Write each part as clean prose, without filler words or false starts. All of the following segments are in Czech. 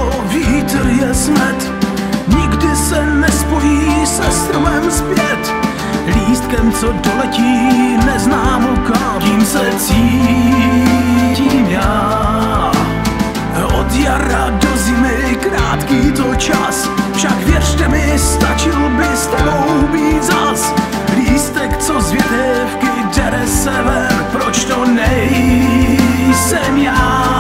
co vítr je smet, nikdy se nespojí se stromem zpět. Lístkem, co doletí neznámo kam, tím se cítím já. Od jara do zimy krátký to čas, však věřte mi, stačil by s tebou být zas. Lístek, co z větevky dere se ven, proč to nejsem já?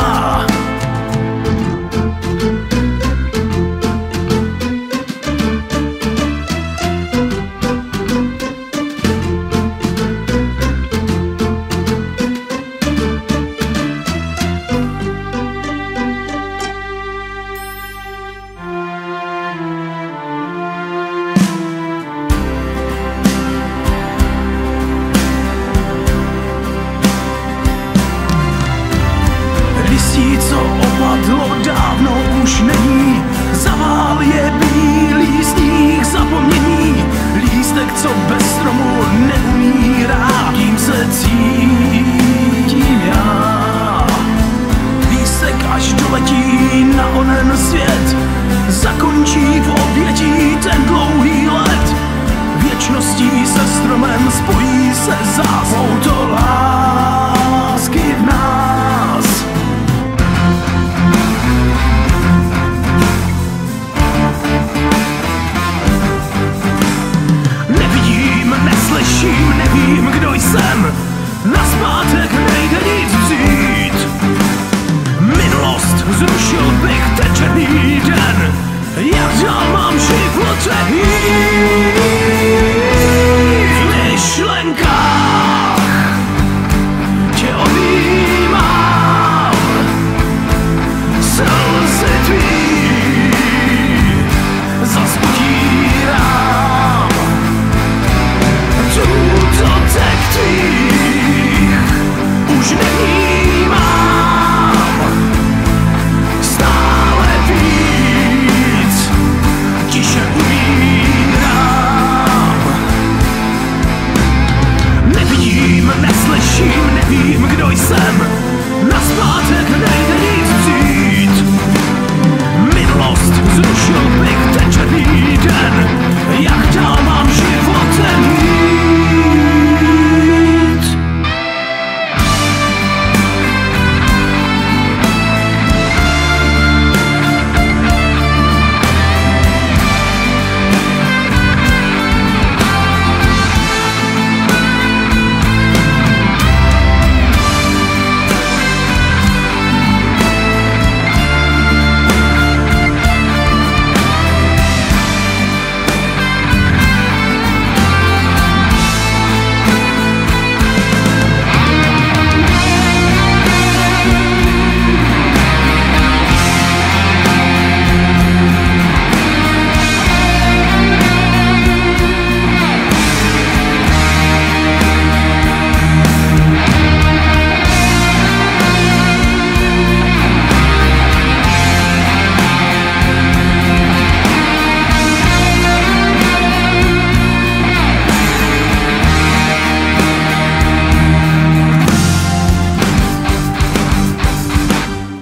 Co opadlo dávno už není, zavál je bílý sníh zapomnění. Lístek, co bez stromu neumírá, tím se cítím já. Lístek, až doletí na onen svět, zakončí v obětí ten dlouhý let. Věčností se stromem spojí se zás, to lásky v nás. Neslyším, nevím, kdo jsem, nazpátek nejde nic vzít. Minulost zrušil bych ten černý den, jak dál mám život jít. V myšlenkách tě objímám, slzy tvý zas potírám. Tutek tvých už nevnímám, stále víc tiše umírám. Nevidím, neslyším, nevím, kdo jsem, nazpátek nejde nic vzít. Minulost zrušil bych ten černý den, jak dál mám životem jít.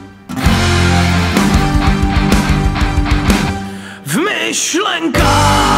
Myšlenka